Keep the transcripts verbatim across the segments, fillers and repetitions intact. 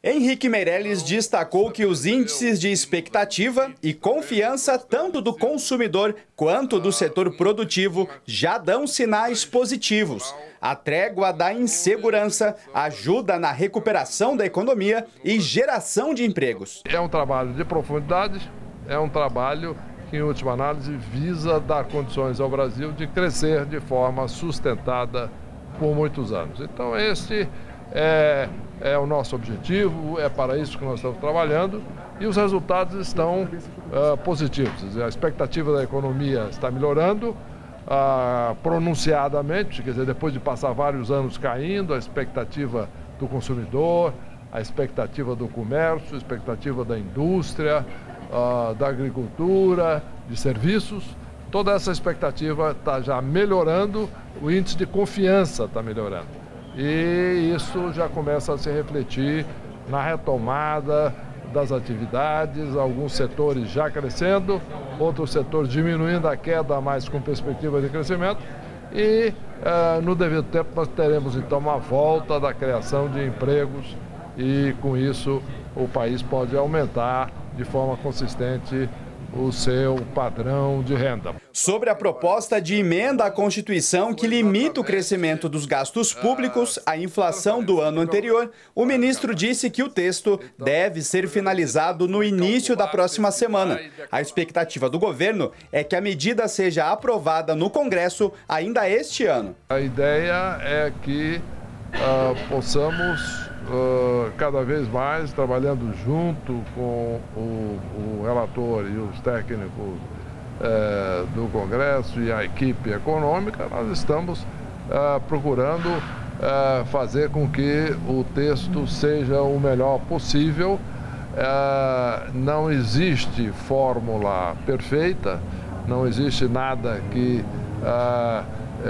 Henrique Meirelles destacou que os índices de expectativa e confiança, tanto do consumidor quanto do setor produtivo, já dão sinais positivos. A trégua da insegurança ajuda na recuperação da economia e geração de empregos. É um trabalho de profundidade, é um trabalho que, em última análise, visa dar condições ao Brasil de crescer de forma sustentada por muitos anos. Então, este é, é o nosso objetivo, é para isso que nós estamos trabalhando e os resultados estão uh, positivos. A expectativa da economia está melhorando uh, pronunciadamente, quer dizer, depois de passar vários anos caindo, a expectativa do consumidor, a expectativa do comércio, a expectativa da indústria, uh, da agricultura, de serviços. Toda essa expectativa está já melhorando, o índice de confiança está melhorando. E isso já começa a se refletir na retomada das atividades, alguns setores já crescendo, outros setores diminuindo a queda, mas com perspectiva de crescimento. E uh, no devido tempo nós teremos então uma volta da criação de empregos e com isso o país pode aumentar de forma consistente o seu padrão de renda. Sobre a proposta de emenda à Constituição que limita o crescimento dos gastos públicos à inflação do ano anterior, o ministro disse que o texto deve ser finalizado no início da próxima semana. A expectativa do governo é que a medida seja aprovada no Congresso ainda este ano. A ideia é que uh, possamos Uh, cada vez mais, trabalhando junto com o, o relator e os técnicos uh, do Congresso e a equipe econômica, nós estamos uh, procurando uh, fazer com que o texto seja o melhor possível. Uh, não existe fórmula perfeita, não existe nada que uh,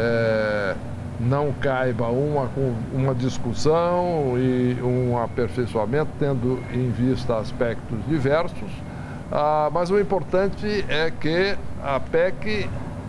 é, não caiba uma, uma discussão e um aperfeiçoamento, tendo em vista aspectos diversos, ah, mas o importante é que a P E C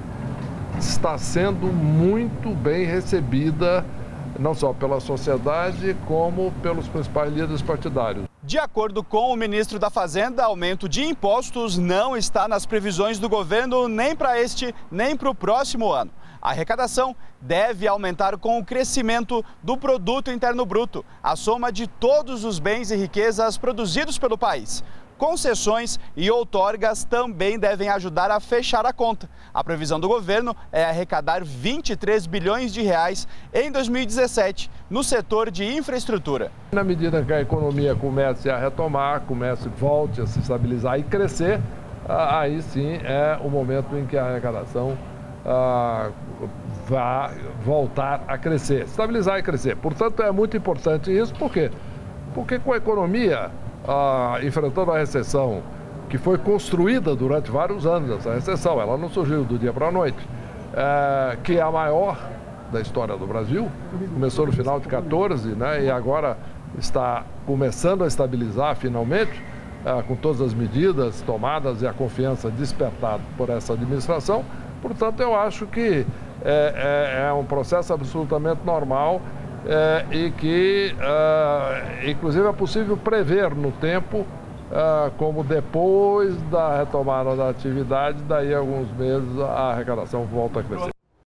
está sendo muito bem recebida, não só pela sociedade, como pelos principais líderes partidários. De acordo com o ministro da Fazenda, aumento de impostos não está nas previsões do governo nem para este, nem para o próximo ano. A arrecadação deve aumentar com o crescimento do Produto Interno Bruto, a soma de todos os bens e riquezas produzidos pelo país. Concessões e outorgas também devem ajudar a fechar a conta. A previsão do governo é arrecadar vinte e três bilhões de reais em dois mil e dezessete no setor de infraestrutura. Na medida que a economia comece a retomar, comece, volte a se estabilizar e crescer, aí sim é o momento em que a arrecadação ah, vai voltar a crescer, estabilizar e crescer. Portanto, é muito importante isso, por quê? Porque com a economia Ah, enfrentando a recessão, que foi construída durante vários anos, essa recessão, ela não surgiu do dia para a noite, é, que é a maior da história do Brasil, começou no final de quatorze, né, e agora está começando a estabilizar finalmente, é, com todas as medidas tomadas e a confiança despertada por essa administração. Portanto, eu acho que é, é, é um processo absolutamente normal. É, e que, uh, inclusive, é possível prever no tempo, uh, como depois da retomada da atividade, daí a alguns meses a arrecadação volta a crescer.